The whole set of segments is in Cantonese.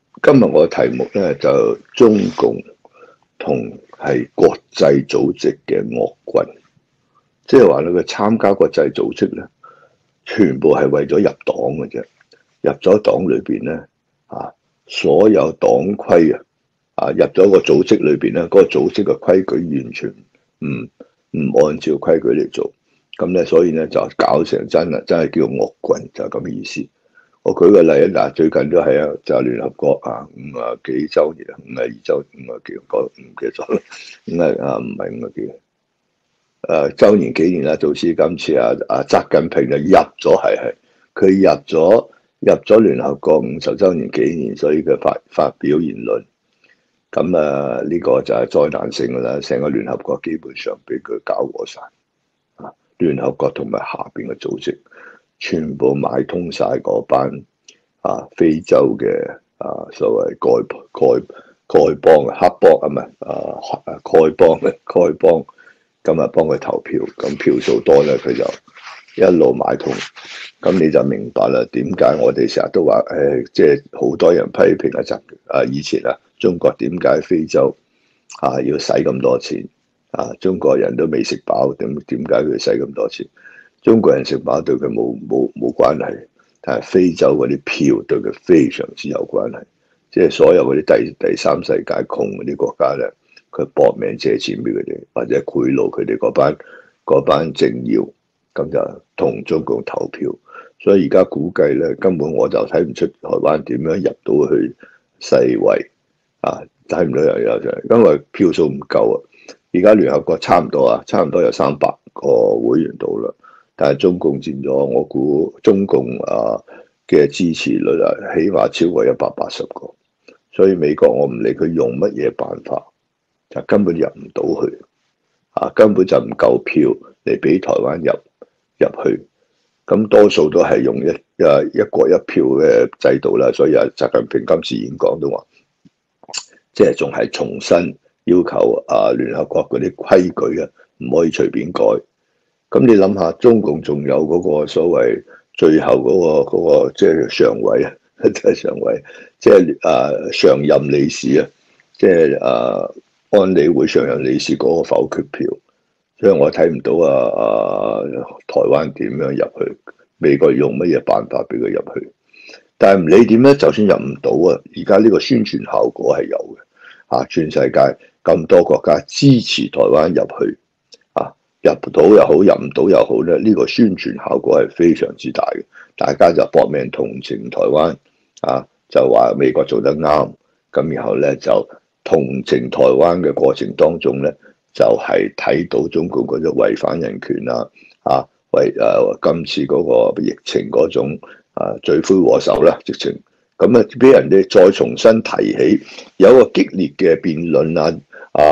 今日我嘅題目咧就中共同係國際組織嘅惡棍，即係話咧佢參加國際組織咧，全部係為咗入黨嘅啫。入咗黨裏邊咧，所有黨規入咗個組織裏邊咧，嗰個組織嘅規矩完全唔按照規矩嚟做，咁咧所以咧就搞成真係叫惡棍，就係咁嘅意思。我舉個例啊，最近都係啊，就係聯合國50幾週年，52週50幾，我唔記得咗啦，唔係50幾，週年紀念啦。早知今次習近平就佢入咗聯合國50週年紀念，所以佢發表言論，咁呢個就係災難性噶啦，成個聯合國基本上俾佢搞和晒，聯合國同埋下邊嘅組織。全部買通晒嗰班非洲嘅所謂丐幫黑幫丐幫，咁幫佢投票，咁票數多咧，佢就一路買通。咁你就明白啦，點解我哋成日都話即係好多人批評以前中國點解非洲要使咁多錢中國人都未食飽，點解佢使咁多錢？中國人食飽對佢冇關係，但係非洲嗰啲票對佢非常之有關係。即係所有嗰啲第三世界窮嗰啲國家咧，佢搏命借錢俾佢哋，或者賄賂佢哋嗰班政要，咁就同中共投票。所以而家估計咧，根本我就睇唔出台灣點樣入到去世衛睇唔到有因為票數唔夠啊。而家聯合國差唔多有300個會員度啦。但係中共佔咗，我估中共嘅支持率起碼超過180個，所以美國我唔理佢用乜嘢辦法，就根本入唔到去，根本就唔夠票嚟俾台灣入去，咁多數都係用一國一票嘅制度啦，所以習近平今次演講都話，即係仲係重新要求聯合國嗰啲規矩唔可以隨便改。咁你諗下，中共仲有嗰個所謂最後嗰個即係常委即係常任理事即係安理會常任理事嗰個否決票，所以我睇唔到台灣點樣入去，美國用乜嘢辦法俾佢入去？但係唔理點咧，就算入唔到而家呢個宣傳效果係有嘅全世界咁多國家支持台灣入去。入到又好，入唔到又好咧，呢個宣傳效果係非常之大嘅。大家就搏命同情台灣就話美國做得啱，咁然後咧就同情台灣嘅過程當中咧，就係睇到中共嗰種違反人權為今次嗰個疫情嗰種罪魁禍首啦，直情咁俾人哋再重新提起，有一個激烈嘅辯論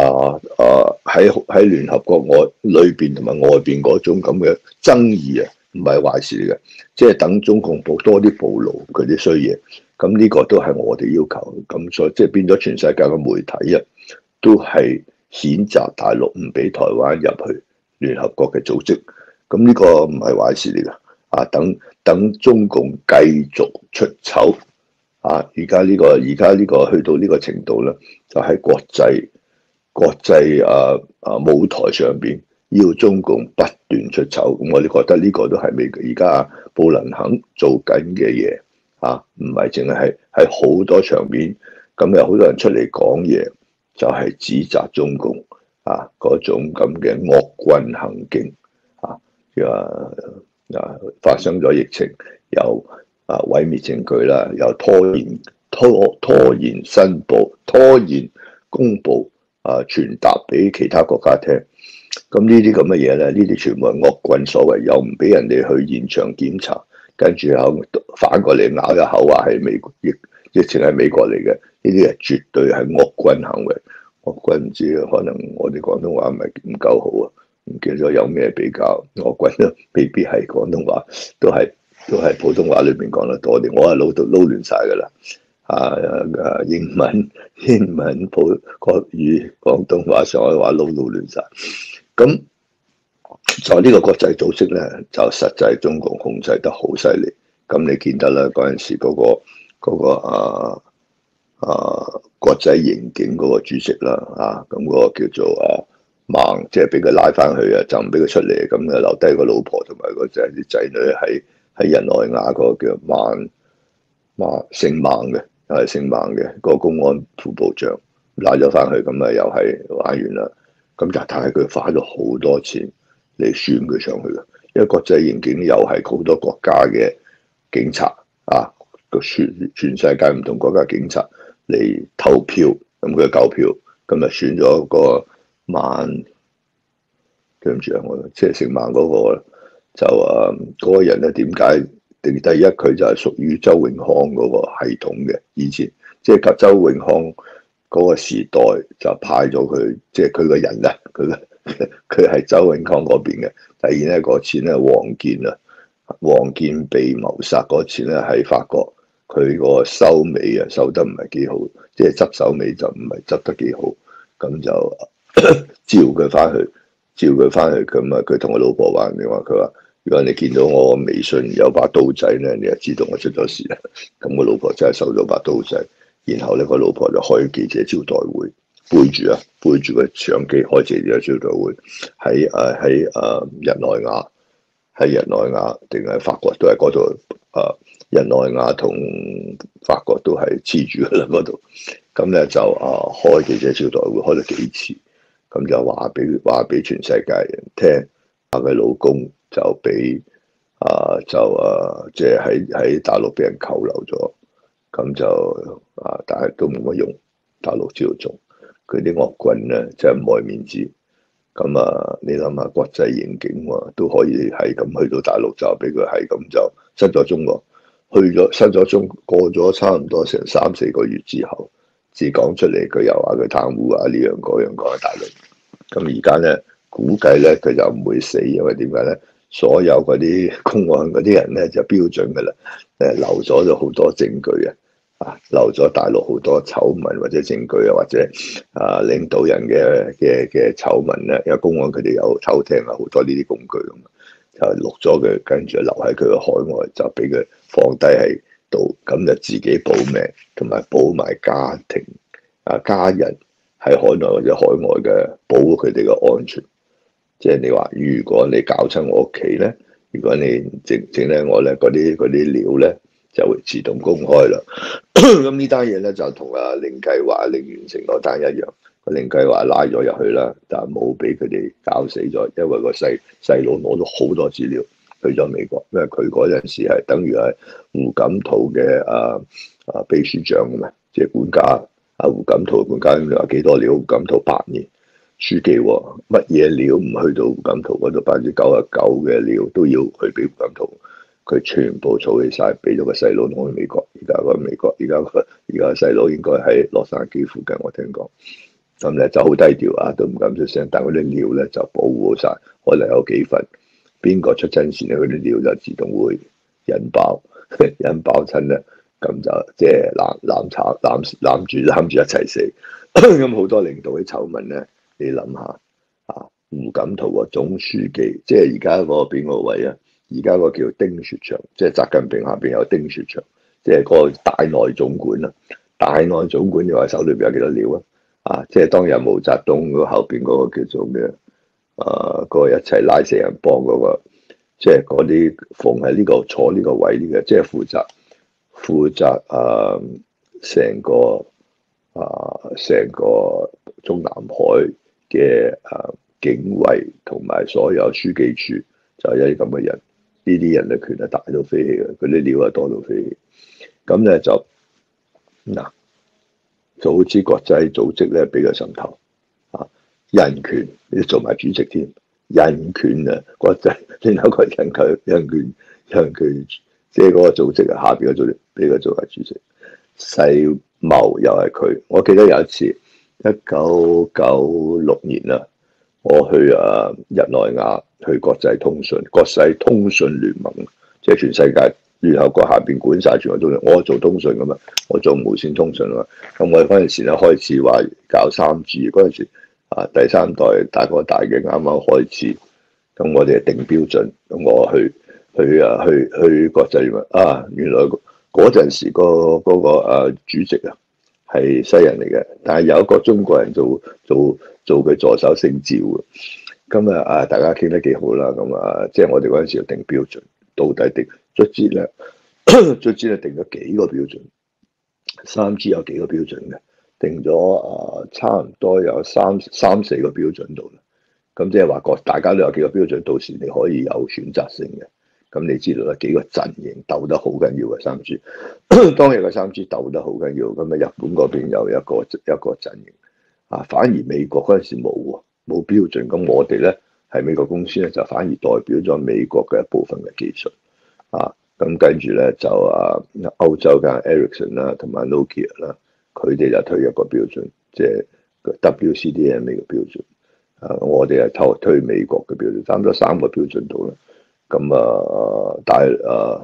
喺聯合國裏邊同埋外邊嗰種咁嘅爭議唔係壞事嚟嘅，即係等中共多啲暴露佢啲衰嘢，咁呢個都係我哋要求，咁所以即係變咗全世界嘅媒體都係譴責大陸唔俾台灣入去聯合國嘅組織，咁呢個唔係壞事嚟㗎，等中共繼續出醜而家呢個去到呢個程度咧，就喺國際舞台上邊要中共不斷出醜，咁我哋覺得呢個都係美國而家布林肯做緊嘅嘢唔係淨係喺好多場面，咁有好多人出嚟講嘢，就係指責中共嗰種咁嘅惡棍行徑發生咗疫情，又毀滅證據啦，又拖延申報，拖延公佈傳達俾其他國家聽，咁呢啲咁嘅嘢咧，呢啲全部係惡棍所為，又唔俾人哋去現場檢查，跟住又反過嚟咬一口話係美國疫情係美國嚟嘅，呢啲係絕對係惡棍行為。惡棍唔知可能我哋廣東話唔夠好唔記得咗有咩比較，惡棍都未必係廣東話，都係普通話裏面講得多啲，我係撈亂晒㗎啦。英文、國語、廣東話、上海話撈亂晒。咁在呢個國際組織咧，就實際中共控制得好犀利。咁你見得啦，嗰陣時嗰個國際刑警嗰個主席啦，咁嗰個叫做孟，即係俾佢拉翻去啊，就唔俾佢出嚟，咁啊留低個老婆同埋個仔啲仔女喺日內瓦嗰個叫姓孟嘅，係姓孟嘅個公安副部長拉咗翻去，咁啊又係玩完啦。咁但係佢花咗好多錢嚟選佢上去嘅，因為國際刑警又係好多國家嘅警察啊，全世界唔同國家警察嚟投票，咁佢夠票，咁啊選咗個孟，對唔住啊，我即係姓孟嗰個就嗰個人咧，點解？第一佢就係屬於周永康嗰個系統嘅，以前即係周永康嗰個時代就派咗佢，即係佢個人啊，佢係周永康嗰邊嘅。第二咧，嗰次咧，王健被謀殺嗰次咧喺法國，佢個收尾啊收得唔係幾好，即係執手尾就唔係執得幾好，咁就召佢翻去，咁啊佢同我老婆話，你話佢話。如果你見到我微信有把刀仔咧，你就知道我出咗事啦。咁我老婆真係收咗把刀仔，然後咧個老婆就開記者招待會，背住個相機開記者招待會，喺日內瓦定係法國都係嗰度。日內瓦同法國都係黐住噶啦嗰度。咁咧就開記者招待會開咗幾次，咁就話俾全世界人聽，佢老公就俾即係喺大陸俾人扣留咗，咁就但係都冇乜用，大陸知道做佢啲惡棍咧，真係唔愛面子。咁你諗下，國際刑警都可以係咁去到大陸，就俾佢係咁就失咗蹤喎。失咗蹤，過咗差唔多成3-4個月之後，至講出嚟，佢又話佢貪污呢樣嗰樣講喺大陸。咁而家咧估計咧佢就唔會死，因為點解咧？所有嗰啲公安嗰啲人咧就標準噶啦，留咗好多證據留咗大陸好多醜聞或者證據或者領導人嘅醜聞咧，因為公安佢哋有偷聽好多呢啲工具咁，就錄咗佢，跟住留喺佢嘅海外，就俾佢放低喺度，咁就自己保命，同埋保埋家庭家人喺海內或者海外嘅，保護佢哋嘅安全。即係你話，如果你搞親我屋企咧，如果你整咧我咧，嗰啲料咧就會自動公開啦。咁呢單嘢咧就同凌繼華凌源成嗰單一樣，個凌繼華拉咗入去啦，但係冇俾佢哋搞死咗，因為個細佬攞咗好多資料去咗美國，因為佢嗰陣時係等於係胡錦濤嘅秘書長咁嘛，即係管家。胡錦濤管家，你話幾多料？胡錦濤8年。書記乜嘢料唔去到胡錦濤嗰度，99%嘅料都要去俾胡錦濤，佢全部儲起晒，俾咗個細佬攞去美國。而家個美國，而家細佬應該喺洛杉磯附近，我聽講。咁咧就好低調都唔敢出聲，但係嗰啲料咧就保護晒，可能有幾份，邊個出真線咧，嗰啲料就自動會引爆，引爆親咧，咁就即係攬住一齊死。咁好多領導啲醜聞咧。你諗下胡錦濤總書記，即係而家嗰個邊個位啊？而家個叫丁薛祥，即係習近平下邊有丁薛祥，即係個大內總管啊。大內總管你話手裏邊有幾多料啊？即係當日毛澤東嗰後邊嗰個叫做咩嗰個一齊拉四人幫嗰個，即係嗰啲逢喺呢個坐呢個位呢個，即係負責成個中南海嘅警衛同埋所有書記處，就係一啲咁嘅人。呢啲人嘅權係大到飛起嘅，佢啲料係多到飛起。咁咧就早知國際組織咧俾佢滲透人權，你做埋主席添，人權國際另一個人權，即係嗰個組織下邊嘅組織俾佢做埋主席。世貿又係佢，我記得有一次1996年啦，我去日內瓦去國際通訊聯盟，即係全世界聯合國下邊管晒全部通訊，我做通訊噶嘛，我做無線通訊啊嘛。咁我嗰陣時咧開始話搞3G，嗰陣時第3代大哥大嘅啱啱開始，咁我哋定標準，咁我去國際聯盟原來嗰陣時嗰個主席係西人嚟嘅，但係有一個中國人做佢助手姓趙嘅。咁大家傾得幾好啦。咁即係我哋嗰陣時要定標準，到底定卒之咧，卒之咧定咗幾個標準，3G 有幾個標準嘅，定咗差唔多有三四個標準度啦。咁即係話大家都有幾個標準，到時你可以有選擇性嘅。咁你知道啦，幾個陣營鬥得好緊要嘅3G，當日嘅3G鬥得好緊要。咁日本嗰邊有一個陣營反而美國嗰陣時冇標準。咁我哋咧係美國公司咧，就反而代表咗美國嘅一部分嘅技術咁跟住咧就歐洲嘅 Ericsson 啦，同埋 Nokia 啦，佢哋就推一個標準，即係 WCDMA 嘅標準。我哋係推美國嘅標準，差唔多3個標準度啦。咁但係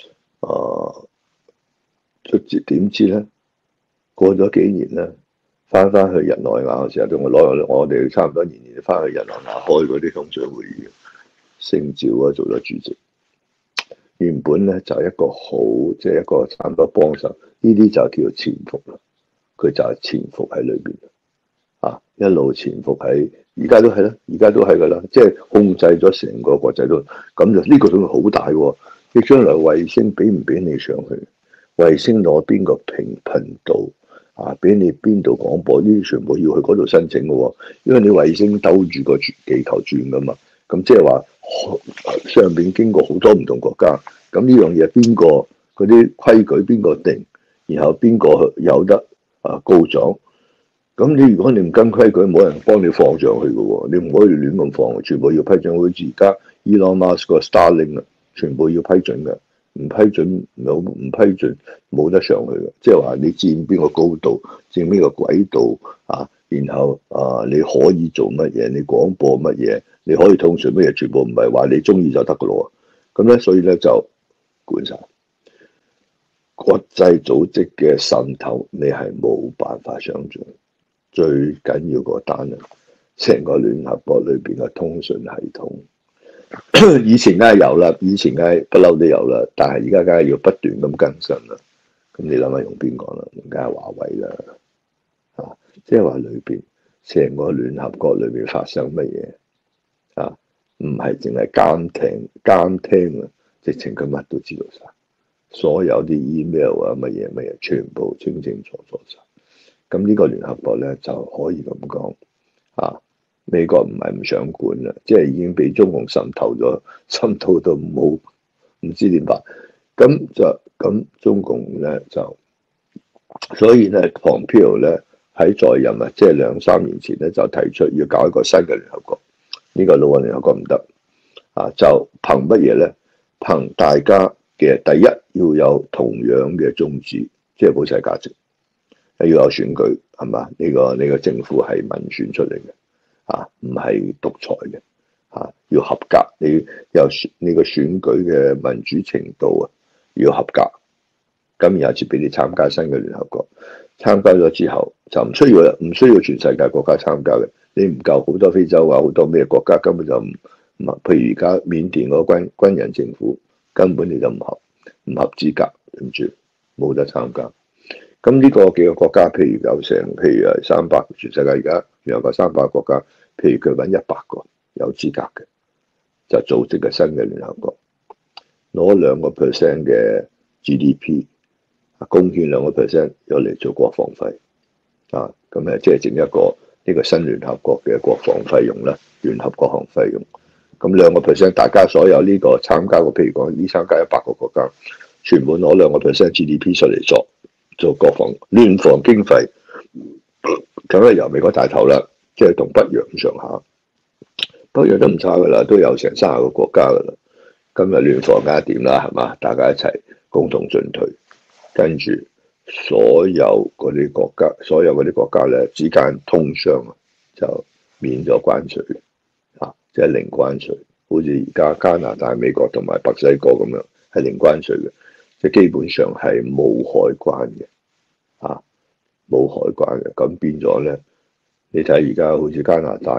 點知咧？過咗幾年咧，翻去日內瓦嘅時候，我哋差唔多年年翻去日內瓦開嗰啲通脹會議，姓趙做咗主席。原本咧就一個即係一個差唔多幫手，呢啲就叫做潛伏啦。佢就係潛伏喺裏邊一路潛伏喺，而家都係啦，而家都係噶啦，即係控制咗成個國際都。咁就呢個都好大喎。你將來衛星俾唔俾你上去？衛星攞邊個頻道俾你邊度廣播？呢啲全部要去嗰度申請嘅喎，因為你衛星兜住個地球轉噶嘛。咁即係話上邊經過好多唔同國家，咁呢樣嘢邊個嗰啲規矩邊個定，然後邊個有得告狀？咁如果你唔跟規矩，冇人幫你放上去嘅喎，你唔可以亂咁放，全部要批准。好似而家 Elon Musk 個 Starlink 全部要批准嘅，唔批准冇得上去嘅。即係話你佔邊個高度，佔邊個軌道然後你可以做乜嘢，你廣播乜嘢，你可以通訊乜嘢，全部唔係話你中意就得嘅咯。咁咧，所以咧就管晒國際組織嘅滲透，你係冇辦法想象。最緊要個單啊，成個聯合國裏邊嘅通訊系統，以前梗係有啦，以前梗係不嬲都有啦，但係而家梗係要不斷咁更新啦。咁你諗下用邊個啦？梗係華為啦，即係話裏邊成個聯合國裏邊發生乜嘢唔係淨係監聽直情佢乜都知道晒，所有啲 email 乜嘢全部清清楚楚晒。咁呢個聯合國咧就可以咁講美國唔係唔想管啦，即係已經俾中共滲透咗，滲透到唔知點辦。咁中共咧就，所以咧Pompeo咧喺在任即係2-3年前咧就提出要搞一個新嘅聯合國。呢個老嘅聯合國唔得就憑乜嘢咧？憑大家嘅第一要有同樣嘅宗旨，即係普世價值。要有選舉係嘛？呢個政府係民選出嚟嘅唔係獨裁嘅要合格。你有呢個選舉嘅民主程度要合格。咁有一次俾你參加新嘅聯合國，參加咗之後就唔需要全世界國家參加嘅。你唔夠好多非洲好多咩國家根本就唔譬如而家緬甸嗰個軍人政府根本你就唔合資格，對唔住冇得參加。咁呢個幾個國家，譬如300，全世界而家有個300國家，譬如佢揾100個有資格嘅，就組織個新嘅聯合國，攞2% 嘅 GDP， 貢獻2% 有嚟做國防費咁即係整一個呢個新聯合國嘅國防費用啦，聯合國防費用。咁2%，大家所有呢個參加嘅，譬如講呢參加100個國家，全部攞2% GDP 出嚟做國防聯防經費，咁咧由美國帶頭啦，即係同北約咁上下，北約都唔差噶啦，都有成30個國家噶啦。今日聯防梗係掂啦，係嘛？大家一齊共同進退，跟住所有嗰啲國家咧之間通商就免咗關稅即係零關稅。好似而家加拿大、美國同埋墨西哥咁樣係零關稅嘅。即基本上係冇海關嘅，冇海關嘅，咁變咗咧，你睇而家好似加拿大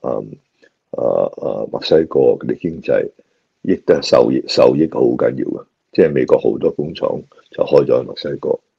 墨西哥嗰啲經濟亦都受益好緊要嘅，即係美國好多工廠就開咗喺墨西哥，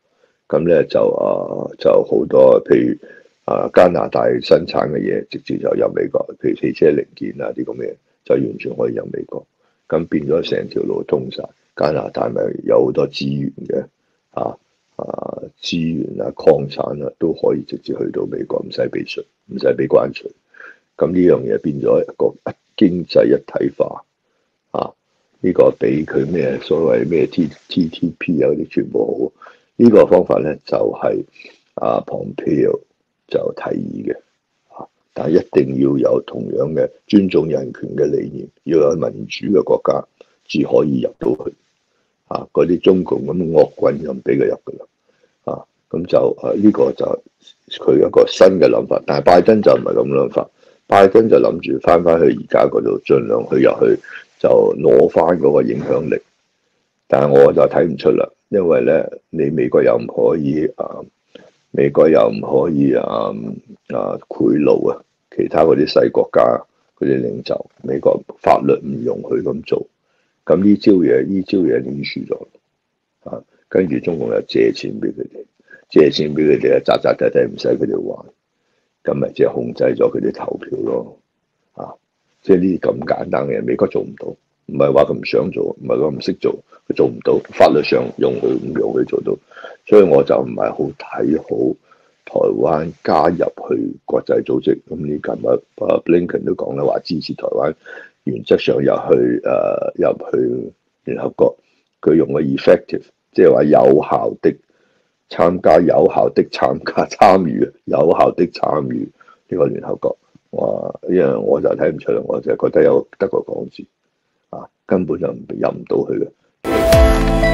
咁咧就好多，譬如加拿大生產嘅嘢，直接就入美國，譬如汽車零件啊啲咁嘅，就完全可以入美國。咁變咗成條路通晒，加拿大咪有好多資源嘅資源啊、礦產啊都可以直接去到美國，唔使俾稅，唔使俾關稅。咁呢樣嘢變咗一個經濟一體化啊！呢個比佢咩所謂咩 TTP 啊嗰啲全部好。呢個方法咧就係Pompeo 就提議嘅，但係一定要有同樣嘅尊重人權嘅理念，要有民主嘅國家至可以入到去。嗰啲中共咁惡棍就唔俾佢入噶啦。咁就呢個就佢一個新嘅諗法，但係拜登就唔係咁諗法。拜登就諗住翻去而家嗰度，盡量去入去就攞翻嗰個影響力。但係我就睇唔出啦，因為咧你美國又唔可以美國又唔可以賄賂啊，其他嗰啲細國家嗰啲領袖，美國法律唔容許咁做。咁呢招嘢已經輸咗。跟住中共又借錢俾佢哋，借錢俾佢哋啊，扎扎地地唔使佢哋還。咁咪即係控制咗佢哋投票咯。即係呢啲咁簡單嘅嘢，美國做唔到，唔係話佢唔想做，唔係話唔識做，佢做唔到，法律上容許唔容許做到，所以我就唔係好睇好台灣加入去國際組織。咁你琴日Blinken 都講啦，話支持台灣原則上入去聯合國，佢用個 effective， 即係話有效的參加、有效的參與、有效的參與呢個聯合國。因為我就睇唔出啦，我就覺得有得個講字，根本就入唔到去嘅。